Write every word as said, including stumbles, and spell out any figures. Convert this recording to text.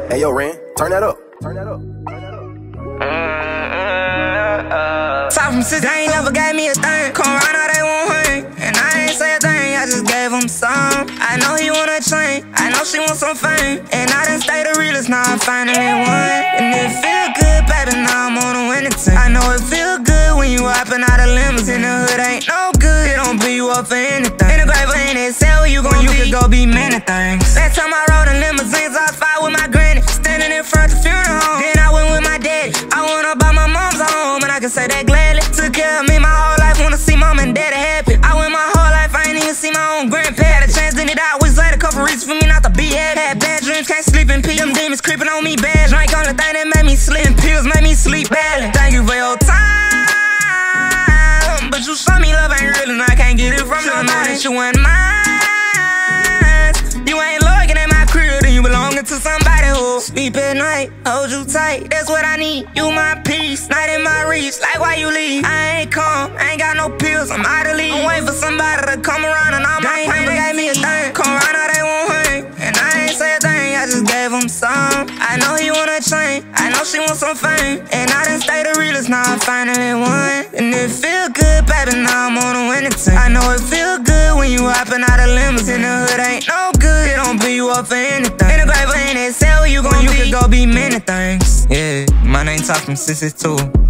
Hey, yo, Ren, turn that up. Turn that up. Top from six, they ain't never gave me a thing. Come around, now they won't hang. And I ain't say a thing, I just gave him some. I know he wanna change, I know she wants some fame. And I done stay the realest, now I finally won. And it feel good, baby, now I'm on a winning team. I know it feel good when you hopping out of limits. In the hood ain't no good, it don't beat you up for anything. In the grave ain't it, say where you gon' you could go be many things. Last time I rode in limousines, I fought with my granny. Standing in front of the funeral home. Then I went with my daddy. I went up by my mom's home, and I can say that gladly. Took care of me my whole life, wanna see mom and daddy happy. I went my whole life, I ain't even see my own grandpa. Had a chance, then it always had a couple reasons for me not to be happy. Had bad dreams, can't sleep in peace. Them demons creeping on me bad. Drink only thing that made me sleep. And pills made me sleep badly. Thank you for your time, but you show me love ain't real, and I can't get it from you. Know that you ain't mine. You ain't looking at my crib, then you belonging to somebody who sleep at night, hold you tight. That's what I need. You my peace, not in my reach. Like why you leave? I ain't calm, I ain't got no pills. I'm out of leave. I'm waiting for somebody to come around, and all my pain they gave me a thing. Come around, now they won't hang. And I ain't say a thing, I just gave him some. I know he wanna change, I know she wants some fame. And I done stay the realest, now I finally won. And it feel good, baby, now I'm on a winning team. I know it feel good when you hopping out of limits. In the hood ain't no good, it don't beat you up for anything. In the grave ain't it, say where you gon' you could go be many things. Yeah, my name Top from six six two.